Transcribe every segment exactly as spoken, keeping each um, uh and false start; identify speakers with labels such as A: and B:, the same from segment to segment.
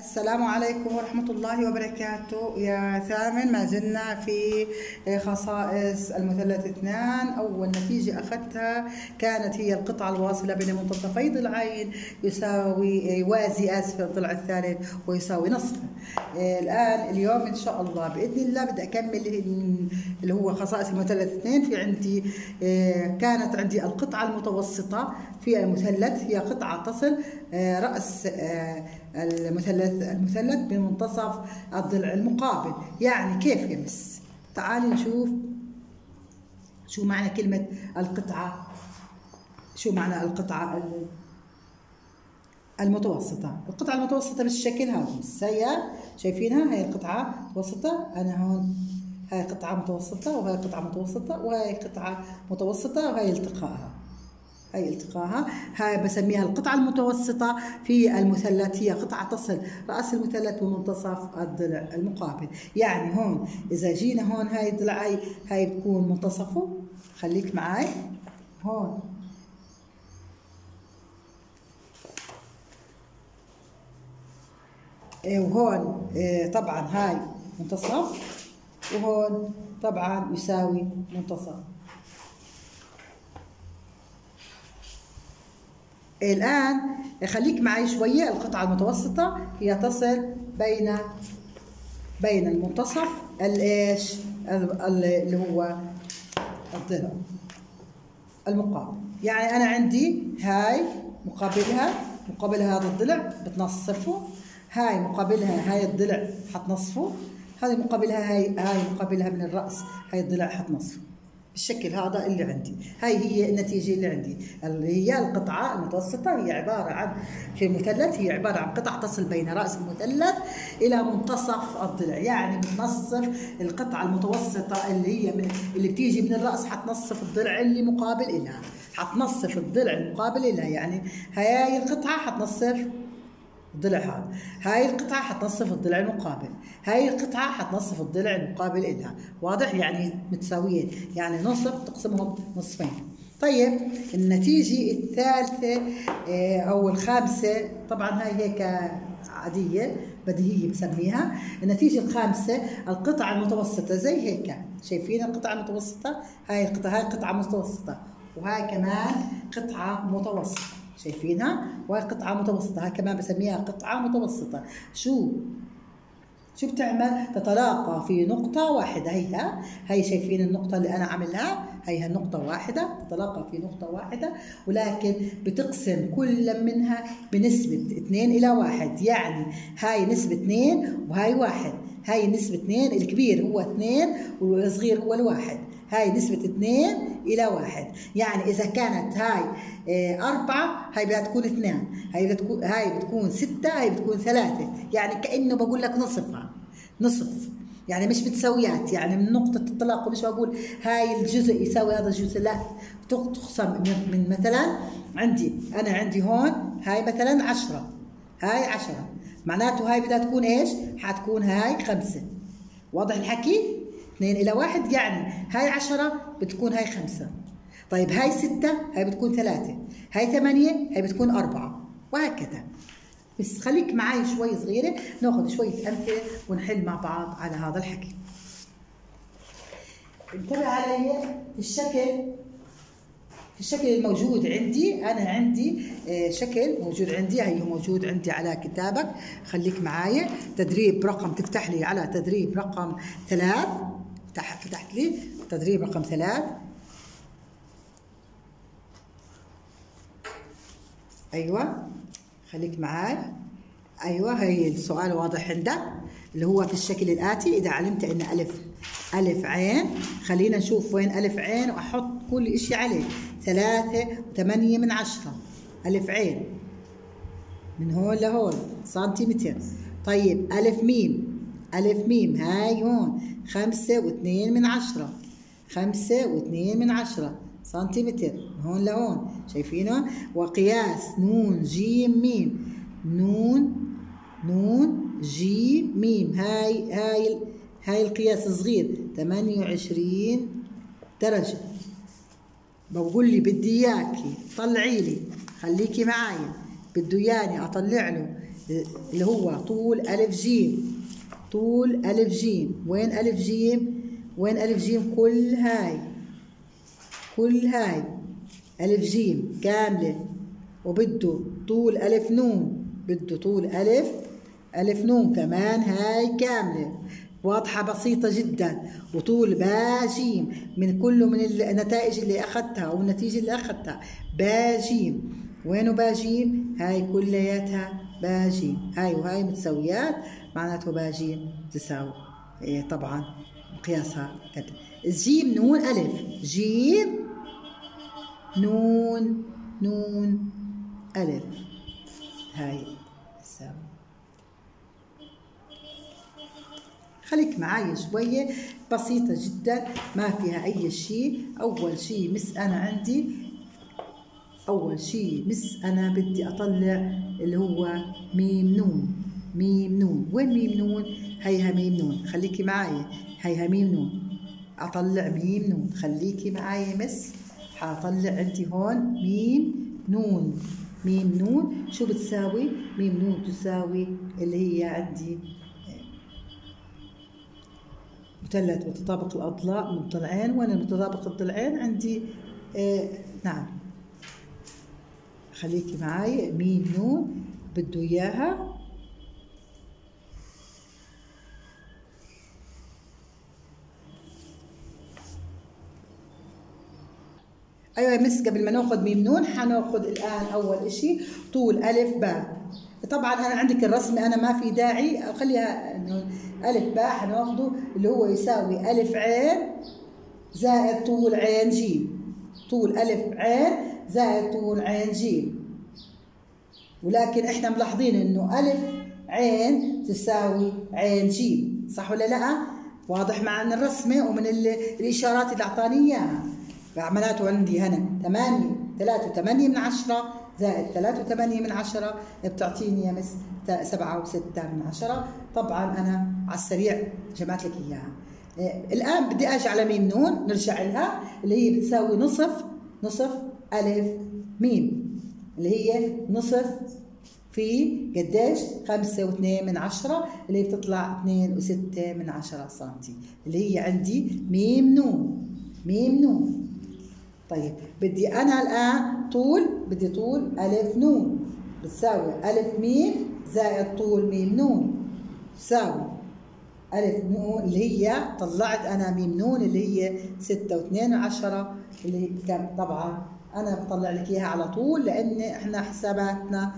A: السلام عليكم ورحمة الله وبركاته. يا ثامن، ما زلنا في خصائص المثلث اثنان. أول نتيجة أخذتها كانت هي القطعة الواصلة بين منتصفي ضلعين يساوي يوازي آسف الضلع الثالث ويساوي نصفه. الآن اليوم إن شاء الله بإذن الله بدي أكمل اللي هو خصائص المثلث اثنين. في عندي كانت عندي القطعة المتوسطة في المثلث، هي قطعة تصل رأس المثلث المثلث بمنتصف الضلع المقابل. يعني كيف يا مس؟ تعالي نشوف شو معنى كلمة القطعة، شو معنى القطعة المتوسطة. القطعة المتوسطة بالشكل هذا، هي شايفينها، هي القطعة متوسطة. أنا هون هاي قطعة متوسطة وهي قطعة متوسطة وهي قطعة متوسطة وهي التقائها، هي التقاها. هاي بسميها القطعة المتوسطة في المثلث، هي قطعة تصل رأس المثلث بمنتصف الضلع المقابل. يعني هون إذا جينا هون هاي الضلع هاي هاي بتكون منتصفه، خليك معي هون وهون طبعا هاي منتصف، وهون طبعا يساوي منتصف. الآن خليك معي شوية. القطعة المتوسطة هي تصل بين بين المنتصف الايش اللي هو الضلع المقابل. يعني أنا عندي هاي مقابلها مقابلها هذا الضلع بتنصفه، هاي مقابلها هاي الضلع حتنصفه، هذه مقابلها هاي هاي مقابلها من الرأس هاي الضلع حتنصفه. بالشكل هذا اللي عندي، هاي هي النتيجة اللي عندي اللي هي القطعة المتوسطة. هي عبارة عن في المثلث هي عبارة عن قطعة تصل بين رأس المثلث إلى منتصف الضلع. يعني بتنصف القطعة المتوسطة اللي هي من اللي بتيجي من الرأس، حتنصف الضلع اللي مقابل إلها، حتنصف الضلع المقابل إلها. يعني هاي القطعة حتنصف الضلع هذا، هاي القطعة حتنصف الضلع المقابل، هاي القطعة حتنصف الضلع المقابل إلها. واضح؟ يعني متساويين، يعني نصف تقسمهم نصفين. طيب النتيجة الثالثة أو الخامسة، طبعا هاي هيك عادية بديهية بسميها. النتيجة الخامسة القطعة المتوسطة زي هيك، شايفين القطعة المتوسطة؟ هاي القطعة هاي قطعة متوسطة، وهاي كمان قطعة متوسطة، شايفينها؟ وهي قطعة متوسطة، هاي كمان بسميها قطعة متوسطة. شو شو بتعمل؟ تتلاقى في نقطة واحدة. هيها هي شايفين النقطة اللي أنا عاملها، هيها نقطة واحدة تتلاقى في نقطة واحدة، ولكن بتقسم كل منها بنسبة اثنين إلى واحد. يعني هاي نسبة اثنين وهاي واحد، هاي نسبة اثنين، الكبير هو اثنين والصغير هو الواحد، هاي نسبة اثنين إلى واحد. يعني إذا كانت هاي اه أربعة هاي بدها تكون اثنين، هاي بتكون هاي بتكون ستة، هاي بتكون ثلاثة. يعني كأنه بقول لك نصفها نصف، يعني مش بتساويات. يعني من نقطة التلاقى مش بقول هاي الجزء يساوي هذا الجزء، لا، تقسم من مثلا عندي أنا عندي هون هاي مثلا عشرة، هاي عشرة، معناته هاي بدها تكون إيش؟ حتكون هاي خمسة. واضح الحكي؟ اثنين إلى واحد، يعني هاي عشرة بتكون هاي خمسة. طيب هاي ستة هاي بتكون ثلاثة، هاي ثمانية هاي بتكون أربعة، وهكذا. بس خليك معي شوي صغيرة، ناخذ شوية أمثلة ونحل مع بعض على هذا الحكي. انتبه علي في الشكل في الشكل الموجود عندي. أنا عندي شكل موجود عندي، هي موجود عندي على كتابك. خليك معايا. تدريب رقم، تفتح لي على تدريب رقم ثلاث، فتحت لي تدريب رقم ثلاث. أيوة خليك معاي. أيوة هي السؤال واضح عندك، اللي هو في الشكل الآتي. إذا علمت أن ألف ألف عين، خلينا نشوف وين ألف عين وأحط كل إشي عليه. ثلاثة وثمانية من عشرة، ألف عين من هون لهون سنتيمتر. طيب ألف ميم، ألف ميم هاي هون خمسة واثنين من عشرة، خمسة واثنين من عشرة سنتيمتر من هون لهون، شايفينه؟ وقياس نون جيم ميم، نون نون جيم ميم، هاي هاي هاي القياس الصغير ثمانية وعشرين درجة. بقول لي بدي اياكي طلعي لي، خليكي معايا، بده ياني اطلع له اللي هو طول ألف جيم. طول ألف جيم. وين ألف جيم؟ وين ألف جيم؟ كل هاي كل هاي ألف جيم كاملة. وبده طول ألف نون. بده طول ألف ألف نون كمان هاي كاملة. واضحة بسيطة جدا. وطول با جيم من كله من النتائج اللي أخذتها أو النتيجة اللي أخذتها با جيم. وينه با جيم؟ هاي كلياتها با جيم. هاي وهاي متساويات معناته با جيم تساوي إيه طبعا قياسها كده. الجيم نون ألف. جيم نون نون ألف. هاي تساوي. خليك معايا شوية بسيطة جدا ما فيها أي شيء. أول شيء مس أنا عندي أول شيء مس أنا بدي أطلع اللي هو ميم نون. ميم نون. وين ميم نون؟ هيها ميم نون. خليكي معايا. هيها ميم نون. أطلع ميم نون. خليكي معايا مس. حأطلع عندي هون ميم نون. ميم نون شو بتساوي؟ ميم نون تساوي اللي هي عندي مثلث متطابق الأضلاع من الضلعين. وين متطابق الضلعين؟ عندي آه نعم. خليكي معاي. ميم نون بده إياها أيوة يا مس. قبل ما ناخذ ميم نون حناخذ الآن أول إشي طول ألف باء. طبعا أنا عندك الرسمة أنا ما في داعي أخليها إنه ألف باء. حناخده اللي هو يساوي ألف عين زائد طول عين جيم. طول ألف عين زائد طول عين جيم. ولكن إحنا ملاحظين إنه ألف عين تساوي عين جيم. صح ولا لأ؟ واضح معنا الرسمة ومن الإشارات اللي أعطاني إياها. فعملاته عندي هنا ثمانية ثلاثة وثمانية من عشرة زائد ثلاثة وثمانية من عشرة بتعطيني يا مس سبعة وستة من عشرة. طبعا أنا على السريع جمعت لك إياها. إيه الآن بدي أجي على ميم نون نرجع لها اللي هي بتساوي نصف نصف ألف ميم اللي هي نصف في قديش؟ خمسة واثنين من عشرة اللي هي بتطلع اثنين وستة من عشرة سنتي اللي هي عندي ميم نون. ميم نون. طيب بدي أنا الآن طول بدي طول ألف نون بتساوي ألف ميم زائد طول ميم نون تساوي ألف نون اللي هي طلعت أنا ميم نون اللي هي ستة واثنين من عشرة اللي هي كم. طبعا أنا بطلع لك إياها على طول لأن إحنا حساباتنا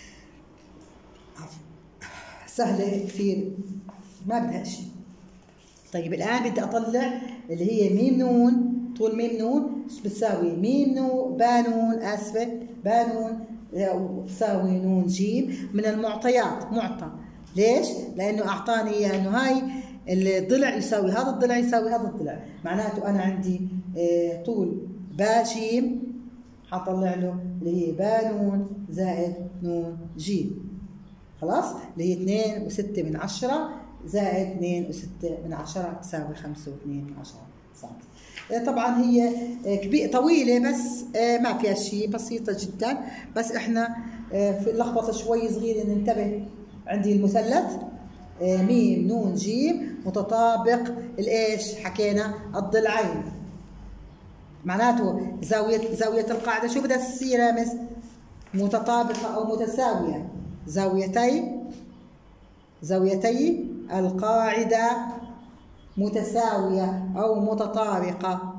A: سهلة كثير ما بدها شيء. طيب الآن بدي أطلع اللي هي ميم نون. طول ميم نون بتساوي ميم نون بانون آسفة بانون تساوي نون جيم من المعطيات. معطى ليش؟ لأنه أعطاني إياه إنه هاي الضلع يساوي هذا الضلع يساوي هذا الضلع. معناته أنا عندي اه طول با جيم حطلع له اللي هي بانون زائد نون جيم. خلاص اللي هي اثنين وستة من عشرة زائد اثنين وستة من عشرة تساوي خمسة واثنين من عشرة سنتي. طبعا هي كبيرة طويلة بس ما فيها شيء بسيطة جدا. بس احنا في لخبطة شوي صغيرة ننتبه. عندي المثلث ميم نون جيم متطابق الايش؟ حكينا الضلعين. معناته زاوية زاوية القاعدة شو بدها تصير يا مس؟ متطابقة أو متساوية. زاويتي زاويتي القاعدة متساوية أو متطابقة.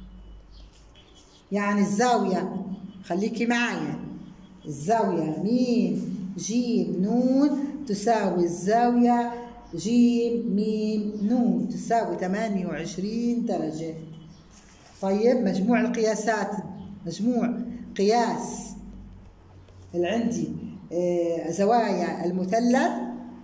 A: يعني الزاوية خليكي معايا الزاوية ميم جيم نون تساوي الزاوية جيم ميم نون تساوي ثمانية وعشرين درجة. طيب مجموع القياسات مجموع قياس اللي عندي آه زوايا المثلث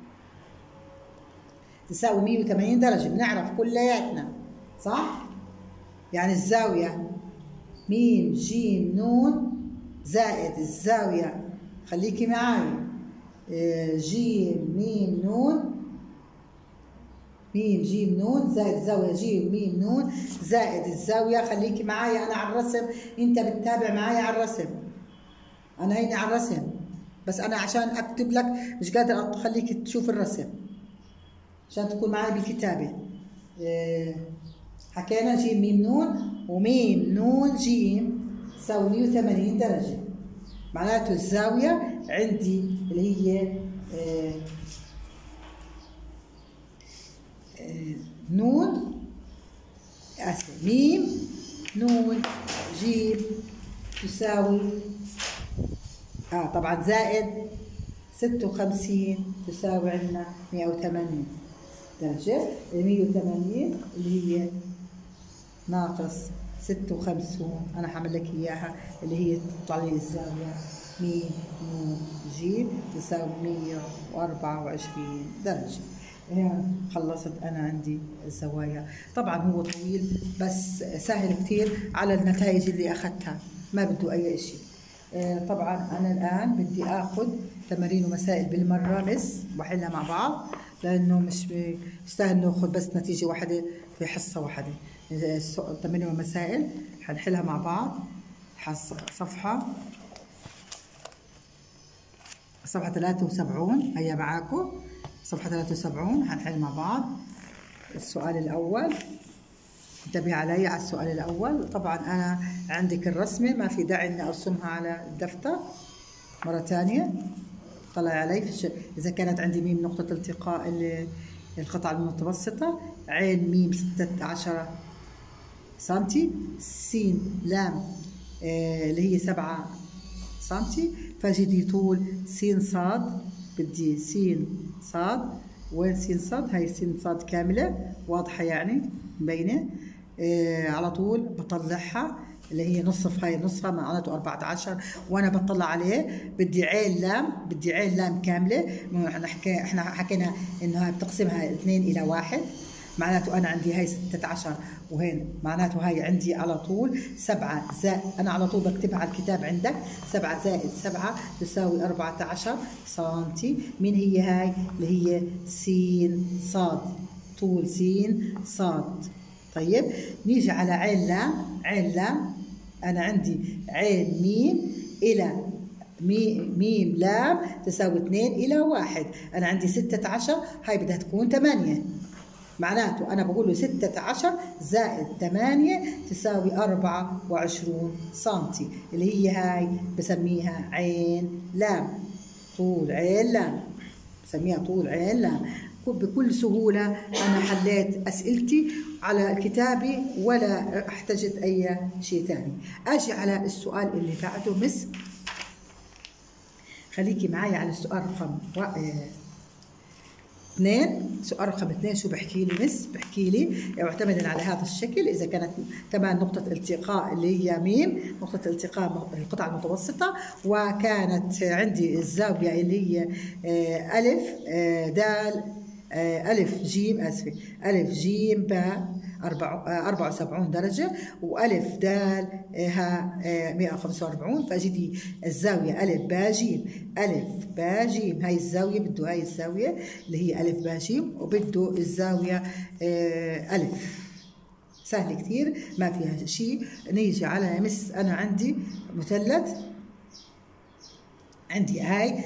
A: تساوي مية وثمانين درجة. بنعرف كلياتنا صح؟ يعني الزاوية ميم جيم نون زائد الزاوية خليكي معاي جيم ميم نون ميم جيم نون زائد الزاوية جيم ميم نون زائد الزاوية خليكي معايا أنا على الرسم. أنت بتتابع معايا على الرسم. أنا هيني على الرسم بس انا عشان اكتب لك مش قادر اخليك تشوف الرسم عشان تكون معي بالكتابه. إيه حكينا جيم ميم نون، وميم نون جيم تساوي مية وثمانين درجه، معناته الزاويه عندي اللي هي إيه إيه نون اسف ميم نون جيم تساوي اه طبعا زائد ستة وخمسين تساوي عندنا مية وثمانين درجة. ال مية وثمانين اللي هي ناقص ستة وخمسين انا حعمل لك اياها اللي هي تطلع لي الزاوية ميم نون جيم تساوي مية وأربعة وعشرين درجة. خلصت انا عندي الزوايا. طبعا هو طويل بس سهل كثير على النتائج اللي اخذتها، ما بده اي شيء. طبعا انا الان بدي اخذ تمارين ومسائل بالمره بس واحلها مع بعض، لانه مش بيستاهل ناخذ بس نتيجه واحده في حصه واحده. تمارين ومسائل حنحلها مع بعض. صفحه صفحه ثلاثة وسبعين هيا معاكم، صفحه ثلاثة وسبعين حنحل مع بعض. السؤال الاول انتبه علي على السؤال الاول. طبعا انا عندك الرسمه ما في داعي اني ارسمها على الدفتر مره ثانيه. طلع علي اذا كانت عندي ميم نقطه التقاء القطعه المتوسطه، عين ميم ستة عشر سنتي، سين لام آه اللي هي سبعة سنتي، فجدي طول سين صاد. بدي سين صاد، وين سين صاد؟ هاي سين صاد كامله واضحه يعني مبينه. آه على طول بطلعها اللي هي نصف، هاي نصفها معناته أربعة عشر، وانا بطلع عليه بدي عين لام، بدي عين لام كامله. احنا حكينا احنا حكينا انه هاي بتقسمها اثنين الى واحد، معناته انا عندي هاي ستة عشر وهين معناته هاي عندي على طول سبعة زائد، انا على طول بكتبها على الكتاب عندك، سبعة زائد سبعة تساوي أربعة عشر سنتي. مين هي هاي؟ اللي هي سين صاد، طول سين صاد. طيب نيجي على عين لام. عين لام انا عندي عين ميم الى ميم لام تساوي اثنين الى واحد، انا عندي ستة عشر، هاي بدها تكون ثمانية، معناته انا بقول له ستة عشر زائد ثمانية تساوي أربعة وعشرين سنتي، اللي هي هاي بسميها عين لام، طول عين لام، بسميها طول عين لام. بكل سهولة أنا حليت أسئلتي على كتابي ولا احتجت أي شيء ثاني. أجي على السؤال اللي بعده مس، خليكي معي على السؤال رقم اثنين. سؤال رقم اثنين شو بحكي لي مس؟ بحكي لي اعتمدا على هذا الشكل، إذا كانت كمان نقطة التقاء اللي هي ميم نقطة التقاء القطعة المتوسطة، وكانت عندي الزاوية اللي هي ألف دال ألف جيم آسفة ألف جيم باء أربعة وسبعين درجة، وألف دال ها مئة وخمسة وأربعين، فأجدي الزاوية ألف باء جيم. ألف باء جيم هاي الزاوية بده هاي الزاوية اللي هي ألف باء جيم، وبده الزاوية ألف. سهل كثير ما فيها شيء. نيجي على مس، أنا عندي مثلث، عندي هاي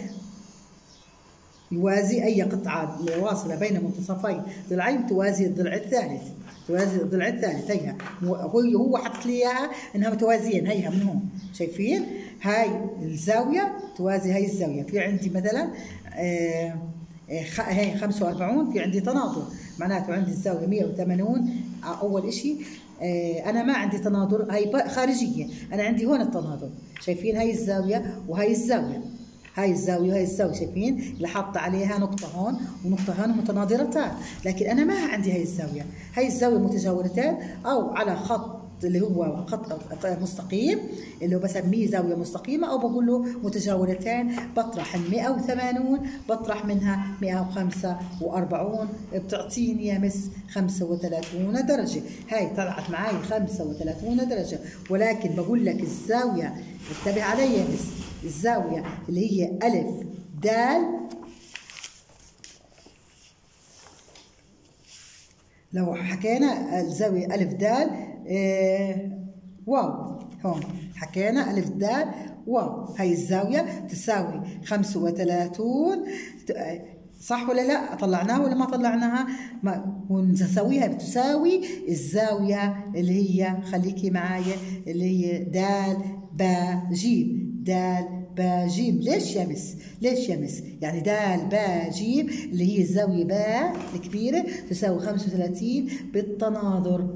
A: يوازي أي قطعة واصلة بين منتصفي ضلعين توازي الضلع الثالث، توازي الضلع الثالث. هيها هو هو حط لي اياها انها متوازيين، هيها من هون شايفين؟ هاي الزاوية توازي هاي الزاوية. في عندي مثلا آه هي خمسة وأربعين، في عندي تناظر، معناته عندي الزاوية مئة وثمانين. أول إشي آه أنا ما عندي تناظر، هاي خارجية، أنا عندي هون التناظر، شايفين؟ هاي الزاوية وهاي الزاوية، هاي الزاوية وهي الزاوية شايفين اللي حاطة عليها نقطة هون ونقطة هون متناظرتان، لكن أنا ما عندي هاي الزاوية، هاي الزاوية متجاورتان أو على خط اللي هو خط مستقيم اللي هو بسميه زاوية مستقيمة، أو بقول له متجاورتان. بطرح ال مئة وثمانين بطرح منها مئة وخمسة وأربعين بتعطيني يا مس خمسة وثلاثين درجة. هاي طلعت معي خمسة وثلاثين درجة، ولكن بقول لك الزاوية، انتبه علي يا مس، الزاوية اللي هي ألف دال، لو حكينا الزاوية ألف دال إيه واو، هون حكينا ألف دال واو. هاي الزاوية تساوي خمسة وثلاثين، صح ولا لا؟ طلعناها ولا ما طلعناها؟ ما ونسويها بتساوي الزاوية اللي هي، خليكي معايا، اللي هي د ب ج. د ب ج. ليش يا مس؟ ليش يا مس؟ يعني د ب ج اللي هي الزاوية ب الكبيرة تساوي خمسة وثلاثين بالتناظر.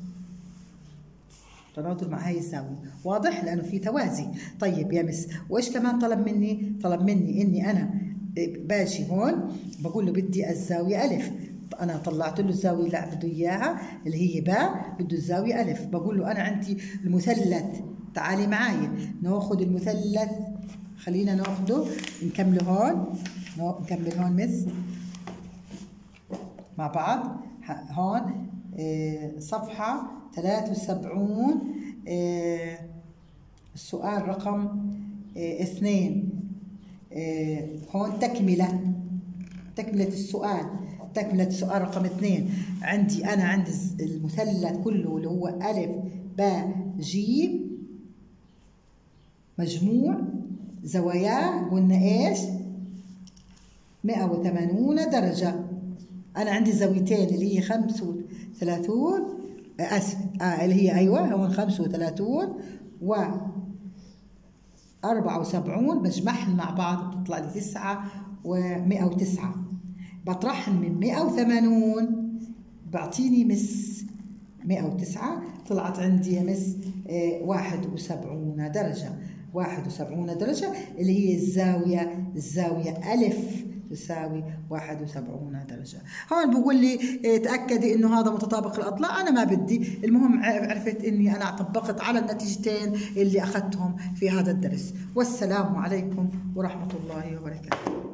A: تناظر مع هاي الزاوية، واضح؟ لأنه في توازي. طيب يا مس، وإيش كمان طلب مني؟ طلب مني إني أنا باجي هون بقول له بدي الزاوية ألف. أنا طلعت له الزاوية اللي بده إياها اللي هي باء، بده الزاوية ألف. بقول له أنا عندي المثلث، تعالي معايا ناخذ المثلث، خلينا ناخذه نكمله هون، نكمل هون مس مع بعض. هون صفحة ثلاثة وسبعين، السؤال رقم اثنين. هون تكملة، تكملة السؤال، تكملة السؤال رقم اثنين. عندي أنا عندي المثلث كله اللي هو ألف باء جيم، مجموع زواياه قلنا إيش؟ مئة وثمانين درجة. أنا عندي زاويتين اللي هي خمسة وثلاثين، أسف آه اللي هي أيوة هون خمسة وثلاثين و أربعة وسبعين، بجمعهم مع بعض بتطلع لي تسعة ومئة وتسعة. بطرحهم من مئة وثمانين بعطيني مس مئة وتسعة. طلعت عندي يا مس آه واحد وسبعين درجة. واحد وسبعين درجة اللي هي الزاوية، الزاوية ألف تساوي واحد وسبعين درجة. هون بقول لي اه تأكدي إنه هذا متطابق الأضلاع. أنا ما بدي، المهم عرفت إني أنا طبقت على النتيجتين اللي أخذتهم في هذا الدرس. والسلام عليكم ورحمة الله وبركاته.